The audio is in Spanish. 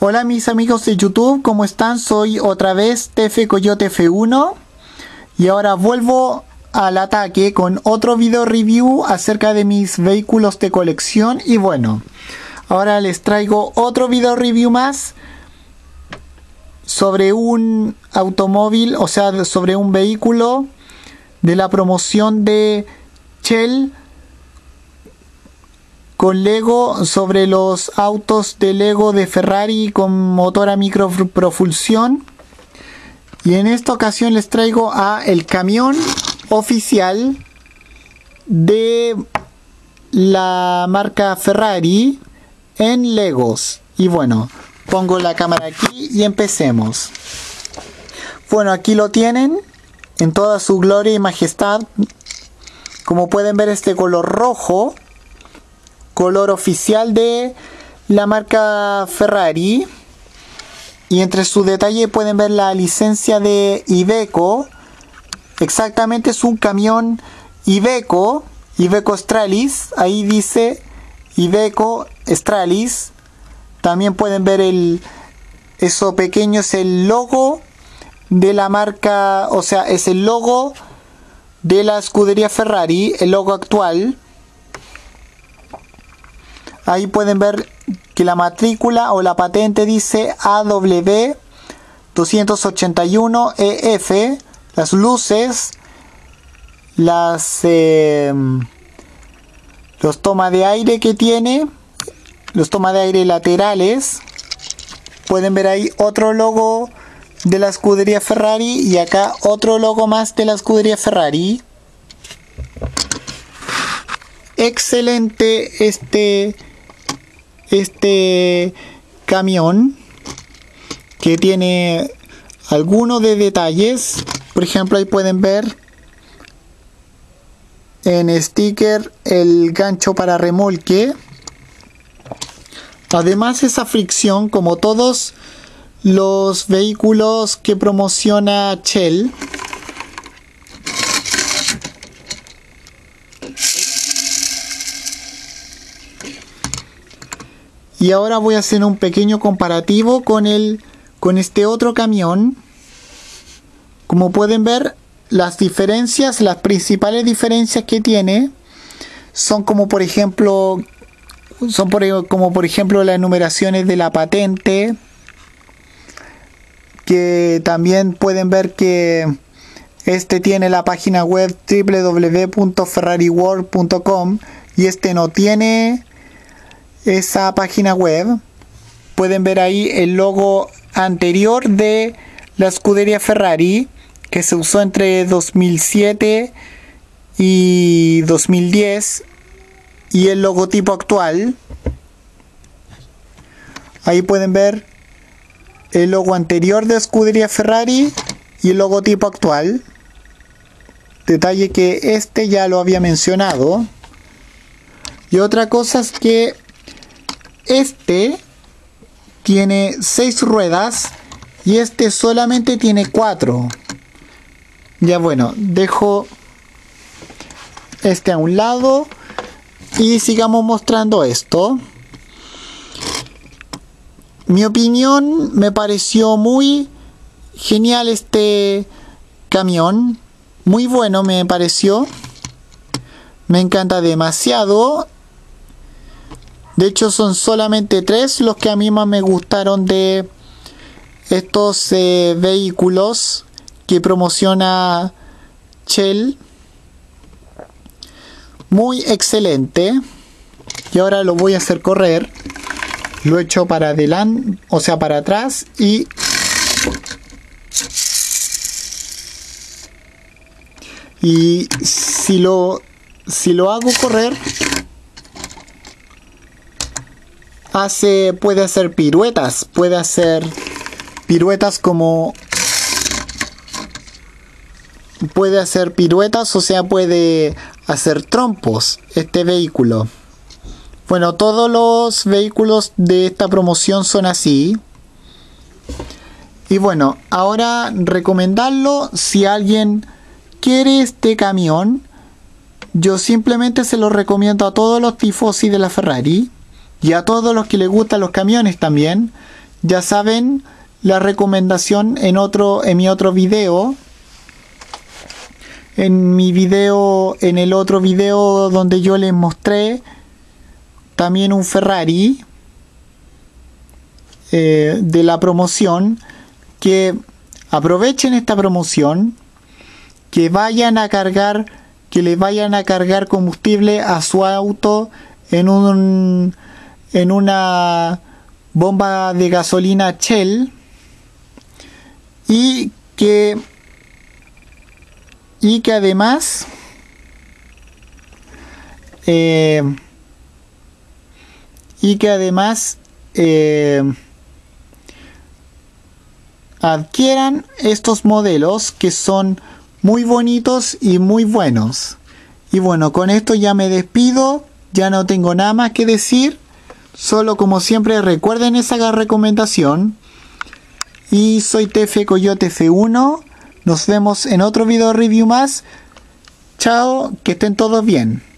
Hola mis amigos de YouTube, ¿cómo están? Soy otra vez TF Coyote F1 y ahora vuelvo al ataque con otro video review acerca de mis vehículos de colección. Y bueno, ahora les traigo otro video review más sobre un automóvil, o sea, sobre un vehículo de la promoción de Shell con Lego, sobre los autos de Lego de Ferrari con motor a micropropulsión. Y en esta ocasión les traigo el camión oficial de la marca Ferrari en Legos. Y bueno, pongo la cámara aquí y empecemos. Bueno, aquí lo tienen en toda su gloria y majestad. Como pueden ver, este color rojo, color oficial de la marca Ferrari. Y entre su detalle pueden ver la licencia de Iveco. Exactamente, es un camión Iveco Stralis. Ahí dice Iveco Stralis. También pueden ver eso pequeño, es el logo de la marca, o sea, es el logo de la escudería Ferrari, el logo actual. Ahí pueden ver que la matrícula o la patente dice AW281EF. Las luces, los toma de aire que tiene, los toma de aire laterales. Pueden ver ahí otro logo de la escudería Ferrari y acá otro logo más de la escudería Ferrari. Excelente este camión, que tiene algunos de detalles. Por ejemplo, ahí pueden ver en sticker el gancho para remolque. Además, esa fricción, como todos los vehículos que promociona Shell. Y ahora voy a hacer un pequeño comparativo con este otro camión. Como pueden ver, las principales diferencias que tiene son como por ejemplo las numeraciones de la patente, que también pueden ver que este tiene la página web www.ferrariworld.com y este no tiene esa página web. Pueden ver ahí el logo anterior de la escudería Ferrari, que se usó entre 2007 y 2010, y el logotipo actual. Ahí pueden ver el logo anterior de escudería Ferrari y el logotipo actual. Detalle que este ya lo había mencionado. Y otra cosa es que este tiene 6 ruedas y este solamente tiene 4. Ya bueno, dejo este a un lado y sigamos mostrando esto. Mi opinión, me pareció muy genial este camión. Muy bueno me pareció. Me encanta demasiado. De hecho, son solamente 3 los que a mí más me gustaron de estos vehículos que promociona Shell. Muy excelente. Y ahora lo voy a hacer correr. Lo echo para adelante, o sea, para atrás, y si lo hago correr, puede hacer piruetas, o sea, puede hacer trompos este vehículo. Bueno, todos los vehículos de esta promoción son así. Y bueno, ahora recomendarlo si alguien quiere este camión. Yo simplemente se lo recomiendo a todos los tifosi de la Ferrari y a todos los que les gustan los camiones también, ya saben la recomendación en mi otro video. En el otro video donde yo les mostré también un Ferrari de la promoción, que aprovechen esta promoción, que le vayan a cargar combustible a su auto en una bomba de gasolina Shell, y que además adquieran estos modelos, que son muy bonitos y muy buenos. Y bueno, con esto ya me despido, ya no tengo nada más que decir, solo como siempre recuerden esa recomendación. Y soy TF Coyote F1, nos vemos en otro video review más. Chao, que estén todos bien.